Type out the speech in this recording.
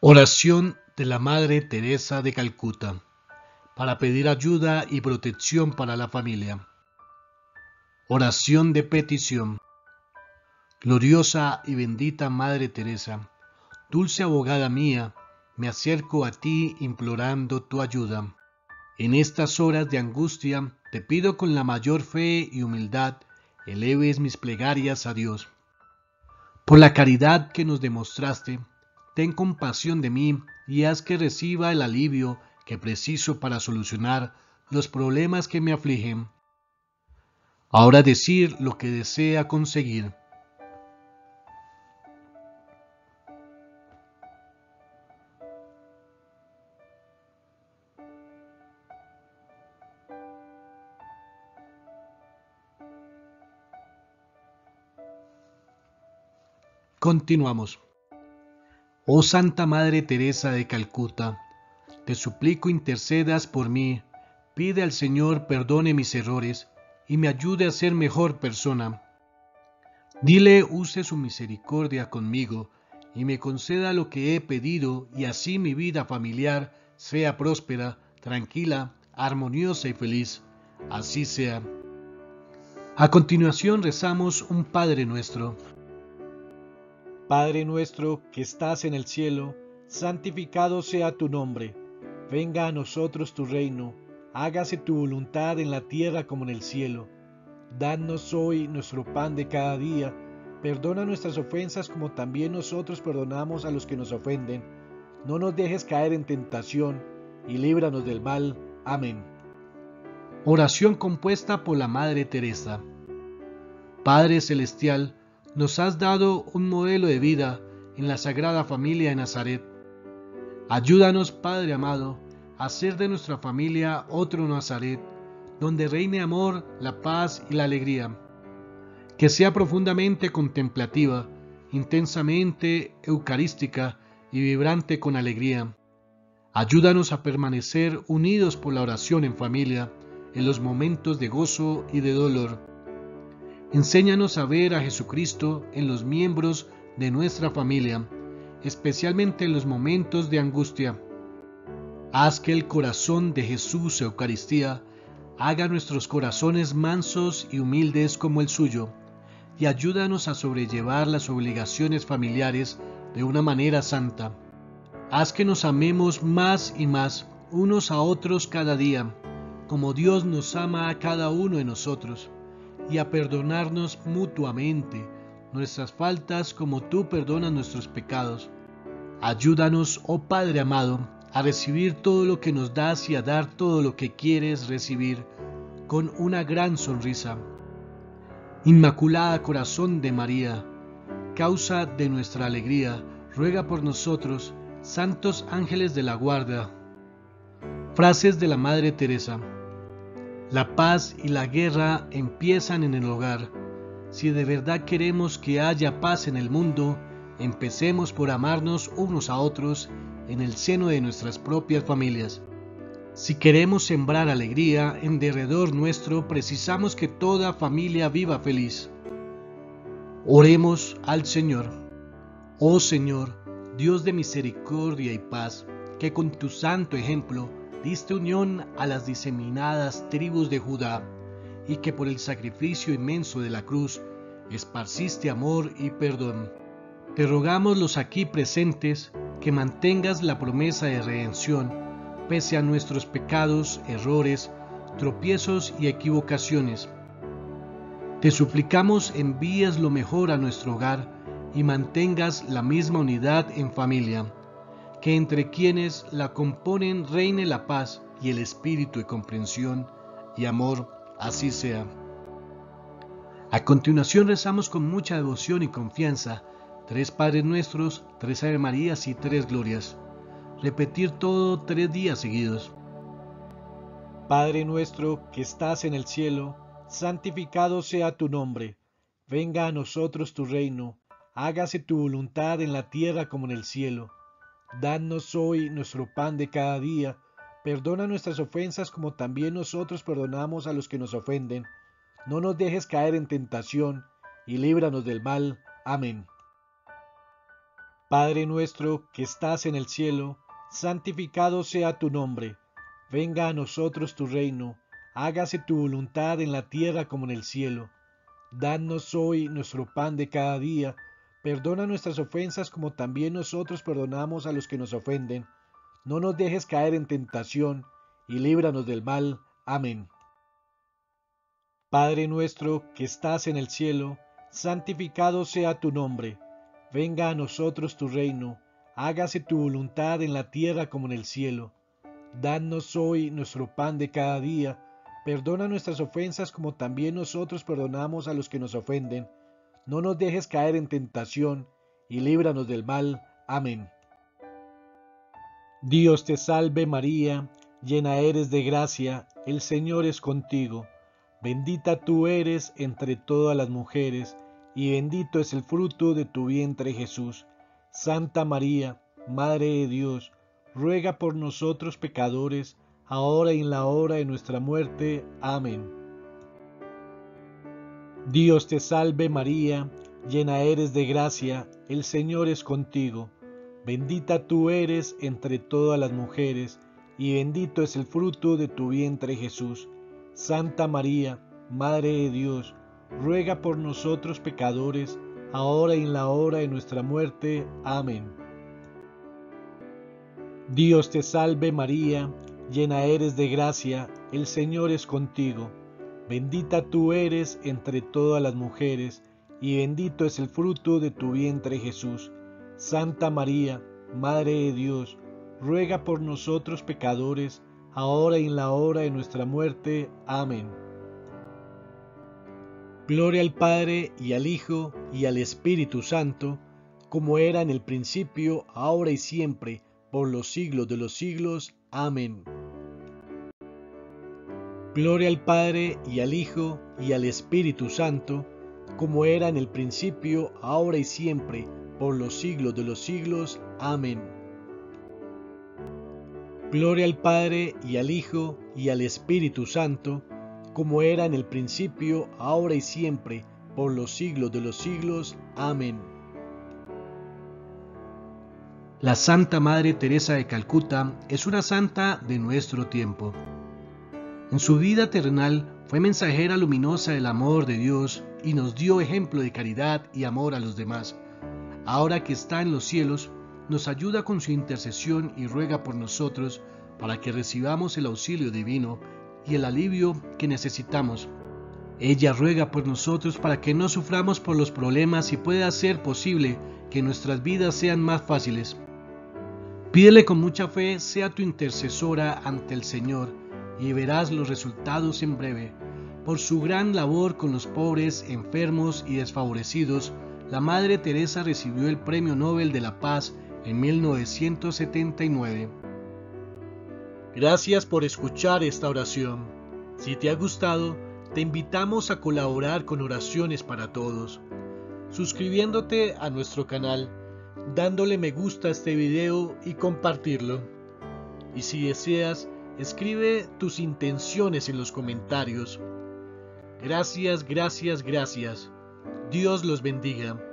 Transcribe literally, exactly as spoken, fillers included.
Oración de la Madre Teresa de Calcuta para pedir ayuda y protección para la familia. Oración de petición. Gloriosa y bendita Madre Teresa, dulce abogada mía, me acerco a ti implorando tu ayuda. En estas horas de angustia te pido con la mayor fe y humildad eleves mis plegarias a Dios. Por la caridad que nos demostraste, ten compasión de mí y haz que reciba el alivio que preciso para solucionar los problemas que me afligen. Ahora decir lo que desea conseguir. Continuamos. Oh Santa Madre Teresa de Calcuta, te suplico intercedas por mí, pide al Señor perdone mis errores y me ayude a ser mejor persona. Dile use su misericordia conmigo y me conceda lo que he pedido y así mi vida familiar sea próspera, tranquila, armoniosa y feliz. Así sea. A continuación rezamos un Padre Nuestro. Padre nuestro que estás en el cielo, santificado sea tu nombre. Venga a nosotros tu reino, hágase tu voluntad en la tierra como en el cielo. Danos hoy nuestro pan de cada día, perdona nuestras ofensas como también nosotros perdonamos a los que nos ofenden. No nos dejes caer en tentación, y líbranos del mal. Amén. Oración compuesta por la Madre Teresa. Padre Celestial, nos has dado un modelo de vida en la Sagrada Familia de Nazaret. Ayúdanos, Padre amado, a hacer de nuestra familia otro Nazaret, donde reine amor, la paz y la alegría. Que sea profundamente contemplativa, intensamente eucarística y vibrante con alegría. Ayúdanos a permanecer unidos por la oración en familia, en los momentos de gozo y de dolor. Enséñanos a ver a Jesucristo en los miembros de nuestra familia, especialmente en los momentos de angustia. Haz que el corazón de Jesús Eucaristía haga nuestros corazones mansos y humildes como el suyo, y ayúdanos a sobrellevar las obligaciones familiares de una manera santa. Haz que nos amemos más y más unos a otros cada día, como Dios nos ama a cada uno de nosotros, y a perdonarnos mutuamente nuestras faltas como tú perdonas nuestros pecados. Ayúdanos, oh Padre amado, a recibir todo lo que nos das y a dar todo lo que quieres recibir con una gran sonrisa. Inmaculada Corazón de María, causa de nuestra alegría, ruega por nosotros, santos ángeles de la guarda. Frases de la Madre Teresa. La paz y la guerra empiezan en el hogar. Si de verdad queremos que haya paz en el mundo, empecemos por amarnos unos a otros en el seno de nuestras propias familias. Si queremos sembrar alegría en derredor nuestro, precisamos que toda familia viva feliz. Oremos al Señor. Oh Señor, Dios de misericordia y paz, que con tu santo ejemplo diste unión a las diseminadas tribus de Judá, y que por el sacrificio inmenso de la cruz esparciste amor y perdón. Te rogamos los aquí presentes que mantengas la promesa de redención, pese a nuestros pecados, errores, tropiezos y equivocaciones. Te suplicamos envíes lo mejor a nuestro hogar y mantengas la misma unidad en familia, que entre quienes la componen reine la paz y el espíritu de comprensión y amor, así sea. A continuación rezamos con mucha devoción y confianza tres Padres Nuestros, tres Ave Marías y tres Glorias. Repetir todo tres días seguidos. Padre nuestro que estás en el cielo, santificado sea tu nombre. Venga a nosotros tu reino, hágase tu voluntad en la tierra como en el cielo. Danos hoy nuestro pan de cada día, perdona nuestras ofensas como también nosotros perdonamos a los que nos ofenden. No nos dejes caer en tentación, y líbranos del mal. Amén. Padre nuestro que estás en el cielo, santificado sea tu nombre. Venga a nosotros tu reino, hágase tu voluntad en la tierra como en el cielo. Danos hoy nuestro pan de cada día, perdona nuestras ofensas como también nosotros perdonamos a los que nos ofenden. No nos dejes caer en tentación, y líbranos del mal. Amén. Padre nuestro que estás en el cielo, santificado sea tu nombre. Venga a nosotros tu reino, hágase tu voluntad en la tierra como en el cielo. Danos hoy nuestro pan de cada día, perdona nuestras ofensas como también nosotros perdonamos a los que nos ofenden. No nos dejes caer en tentación, y líbranos del mal. Amén. Dios te salve María, llena eres de gracia, el Señor es contigo. Bendita tú eres entre todas las mujeres, y bendito es el fruto de tu vientre Jesús. Santa María, Madre de Dios, ruega por nosotros pecadores, ahora y en la hora de nuestra muerte. Amén. Dios te salve María, llena eres de gracia, el Señor es contigo. Bendita tú eres entre todas las mujeres, y bendito es el fruto de tu vientre Jesús. Santa María, Madre de Dios, ruega por nosotros pecadores, ahora y en la hora de nuestra muerte. Amén. Dios te salve María, llena eres de gracia, el Señor es contigo. Bendita tú eres entre todas las mujeres, y bendito es el fruto de tu vientre Jesús. Santa María, Madre de Dios, ruega por nosotros pecadores, ahora y en la hora de nuestra muerte. Amén. Gloria al Padre, y al Hijo, y al Espíritu Santo, como era en el principio, ahora y siempre, por los siglos de los siglos. Amén. Gloria al Padre, y al Hijo, y al Espíritu Santo, como era en el principio, ahora y siempre, por los siglos de los siglos. Amén. Gloria al Padre, y al Hijo, y al Espíritu Santo, como era en el principio, ahora y siempre, por los siglos de los siglos. Amén. La Santa Madre Teresa de Calcuta es una santa de nuestro tiempo. En su vida terrenal fue mensajera luminosa del amor de Dios y nos dio ejemplo de caridad y amor a los demás. Ahora que está en los cielos, nos ayuda con su intercesión y ruega por nosotros para que recibamos el auxilio divino y el alivio que necesitamos. Ella ruega por nosotros para que no suframos por los problemas y pueda ser posible que nuestras vidas sean más fáciles. Pídele con mucha fe sea tu intercesora ante el Señor y verás los resultados en breve. Por su gran labor con los pobres, enfermos y desfavorecidos, la Madre Teresa recibió el Premio Nobel de la Paz en mil novecientos setenta y nueve. Gracias por escuchar esta oración. Si te ha gustado, te invitamos a colaborar con Oraciones para Todos, suscribiéndote a nuestro canal, dándole me gusta a este video y compartirlo. Y si deseas, escribe tus intenciones en los comentarios. Gracias, gracias, gracias. Dios los bendiga.